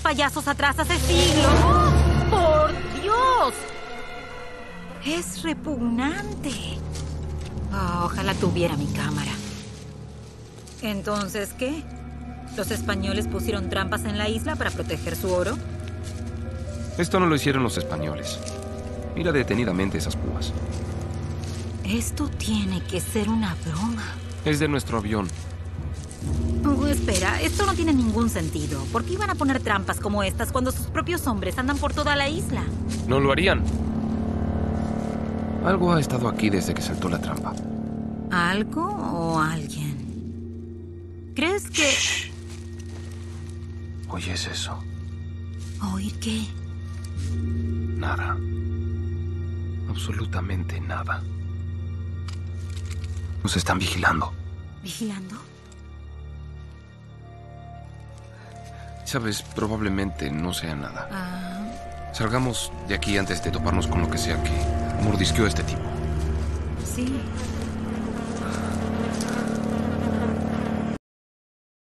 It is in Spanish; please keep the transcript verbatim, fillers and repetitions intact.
payasos atrás hace siglos. ¡Oh, por Dios! Es repugnante. Oh, ojalá tuviera mi cámara. ¿Entonces qué? ¿Los españoles pusieron trampas en la isla para proteger su oro? Esto no lo hicieron los españoles. Mira detenidamente esas púas. Esto tiene que ser una broma. Es de nuestro avión. Oh, espera, esto no tiene ningún sentido. ¿Por qué iban a poner trampas como estas cuando sus propios hombres andan por toda la isla? No lo harían. Algo ha estado aquí desde que saltó la trampa. ¿Algo o alguien? ¿Crees que...? Shh. ¿Oyes eso? ¿Oír qué? Nada. Absolutamente nada. Nos están vigilando. ¿Vigilando? Sabes, probablemente no sea nada. Ah, Salgamos de aquí antes de toparnos con lo que sea que mordisqueó a este tipo. sí.